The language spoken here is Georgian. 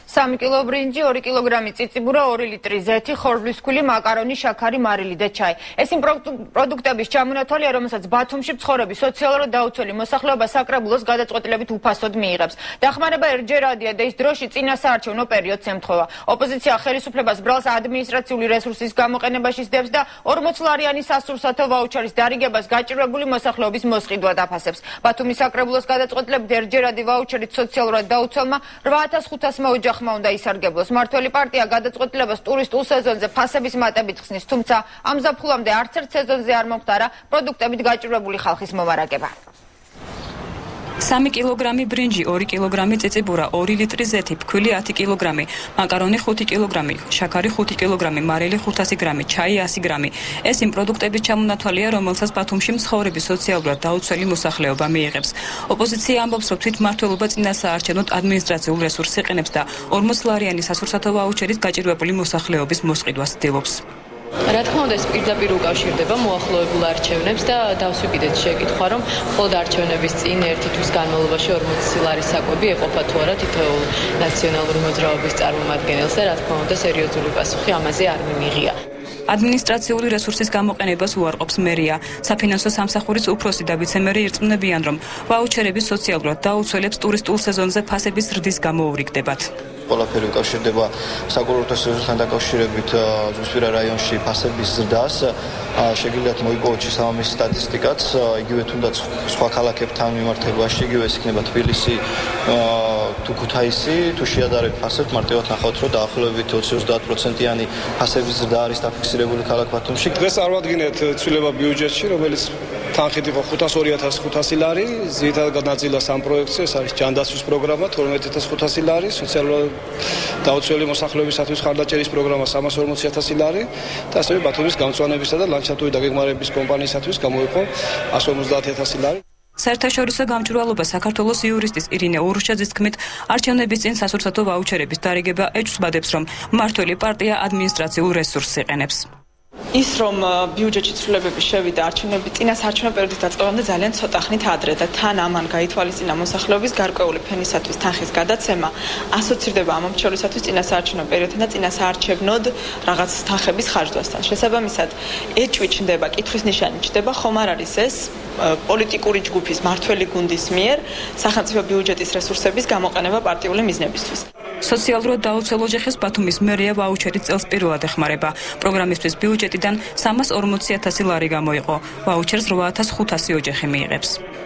3 კილო ბრინჯი, 2 კილოგრამი წიწიბურა, 2 ლიტრი ზეთი, ხორბლისქვილი, მაკარონი, შაქარი, მარილი და ჩაი. ეს იმ პროდუქტების ჩამონათვალია, რომელსაც ბათუმში მცხოვრები სოციალურად დაუცველი მოსახლეობა საკრებულოს გადაწყვეტილებით უფასოდ მიიღებს. დახმარება ერთჯერადია და ის დროში წინა საარჩევნო პერიოდს ემთხვევა. ოპოზიცია ხელისუფლებას ბრალს ადმინისტრაციული რესურსის გამოყენებაში სდევს და 40 ლარიანი სასურსათო ვაუჩერის დარიგებას გაჭირვებული მოსახლეობის მოსყიდვად აფასებს. ბათუმის საკრებულოს გადაწყვეტილებით ერთჯერადი ვაუჩერით სოციალურად დაუცველმა 8500 ოჯახმა უნდა ისარგებლოს. მართველი პარტია გადაწყვეტილებას ტურისტულ სეზონზე ფასების მატებით ხსნის, თუმცა ამ ზაფხულამდე არც ერთ სეზონზე არ მომხდარა პროდუქტებით გაჭირვებული ხალხის მომარაგება. 3 კილოგრამი ბრინჯი, 2 კილოგრამი წიწიბურა, 2 ლიტრი ზეთი, ფქვილი 10 კილოგრამი, მაკარონი 5 კილოგრამი, შაქარი 5 კილოგრამი, მარილი 500 გრამი, ჩაი 100 გრამი. ეს იმ პროდუქტების ჩამონათვალია, რომელსაც ბათუმში მცხოვრები სოციალურად დაუცველი მოსახლეობა მიიღებს. ოპოზიცია ამბობს, რომ თვითმმართველობა წინასაარჩევნოდ ადმინისტრაციულ რესურსს იყენებს და 40 ლარიანი სასურსათო ვაუჩერით გაჭირვებული მოსახლეობის მოსყიდვას ცდილობს. რა თქმა უნდა, ეს პირდაპირ უკავშირდება მოახლოებულ არჩევნებს და დავსვიგიდეთ შეკითხვა, რომ მხოლოდ არჩევნების წინ ერთი თვის განმავლობაში 40 ლარის საკვები ეყოფა თუ არა თითოეულ ნაციონალური მოძრაობის წარმომადგენელს და რა თქმა უნდა, სერიოზული პასუხი ამაზე არ მიმიღია. ადმინისტრაციული რესურსის გამოყენებას უარყოფს მერია. საფინანსო სამსახურის უფროსი და ვიცე-მერი ირწმუნებიან, რომ ვაუჩერები სოციალურად დაუცველებს ტურისტულ სეზონზე ფასების ზრდის გამო ურიგდებათ. ყველაფერი უკავშირდება საკურორტო სეზონთან დაკავშირებით ზუსტირა რაიონში ფასების ზრდას. შეგიძლიათ მოიპოვოთ შესაბამისი სტატისტიკაც, იგივე თუნდაც სხვა ქალაქებთან მიმართებაში, იგივე ეს იქნება თბილისი თუ ქუთაისი, თუ შეადარებთ ფასებს, მარტივად ნახავთ, რომ დაახლოებით 20-30%-იანი ფასების ზრდა არის დაფიქსირებული ქალაქ ბათუმში. დღეს წარმოვადგინეთ ცვლილება ბიუჯეტში, რომელიც თანხით იყო 502.500 ლარი, ძირითადად ნაწილად ამ პროექტზე, ეს არის ჯანდაცვის პროგრამა 12.500 ლარი, სოციალურად დაუცველი მოსახლეობისათვის ხარდაჭერის პროგრამა 340.000 ლარი და ასევე ბათუმის გამწვანებისა და ლანდშაფტური დაგეგმარების კომპანიისათვის გამოიყო 150.000 ლარი. საერთაშორისო გამჭვირვალობა საქართველოს იურისტის ირინე ურუშაძის თქმით, არჩევნების წინ სასურსათო ვაუჩერების დარიგება ეჭვსბადებს, რომ მართველი პარტია ადმინისტრაციულ რესურსს იყენებს. ის რომ ბიუჯეტში ცვლილებები შევიდა არჩევნების წინასაარჩევნო პერიოდის დაწყებამდე ძალიან ცოტა ხნით ადრე და თან ამან გაითვალისწინა მოსახლეობის გარკვეული ფენისათვის თანხის გადაცემა ასოცირდება ამ მომხრეებისათვის წინასაარჩევნო პერიოდთან და წინასაარჩევნოდ რაღაც თანხების ხარჯვასთან. შესაბამისად, ეჭვი ჩნდება, კითხვის ნიშანი ჩნდება, ხომ არ არის ეს პოლიტიკური ჯგუფის მართველი გუნდის მიერ სახელმწიფო ბიუჯეტის რესურსების გამოყენება პარტიული მიზნებისთვის. სოციალურად დაუცველ ოჯახის ბათუმის მერია ვაუჩერით წელს პირველად ეხმარება. პროგრამისთვის ბიუჯეტიდან 340.000 ლარი გამოიყო. ვაუჩერს 8500 ოჯახი მიიღებს.